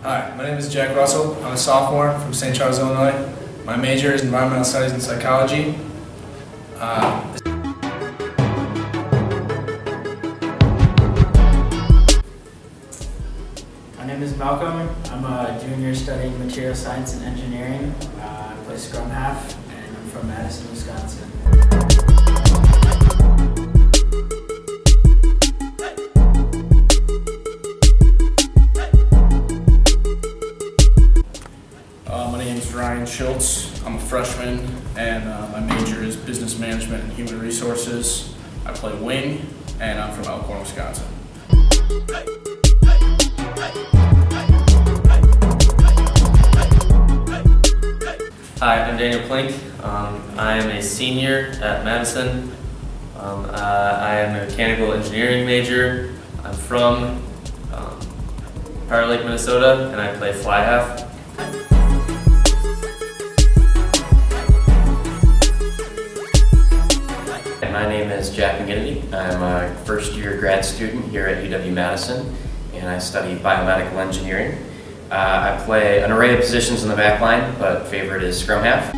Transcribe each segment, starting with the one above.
Hi, my name is Jack Russell. I'm a sophomore from St. Charles, Illinois. My major is environmental studies and psychology. My name is Malcolm. I'm a junior studying material science and engineering. I play scrum half, and I'm from Madison, Wisconsin. My name is Ryan Schultz. I'm a freshman, and my major is business management and human resources. I play wing, and I'm from Elkhorn, Wisconsin. Hi, I'm Daniel Plink. I am a senior at Madison. I am a mechanical engineering major. I'm from Powder Lake, Minnesota, and I play fly half. My name is Jack McGinnity. I'm a first-year grad student here at UW-Madison, and I study biomedical engineering. I play an array of positions in the back line, but favorite is scrum half.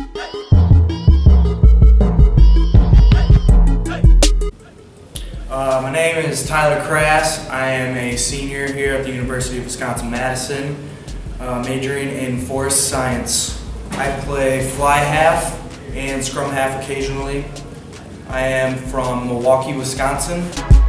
My name is Tyler Crass. I am a senior here at the University of Wisconsin-Madison, majoring in forest science. I play fly half and scrum half occasionally. I am from Milwaukee, Wisconsin.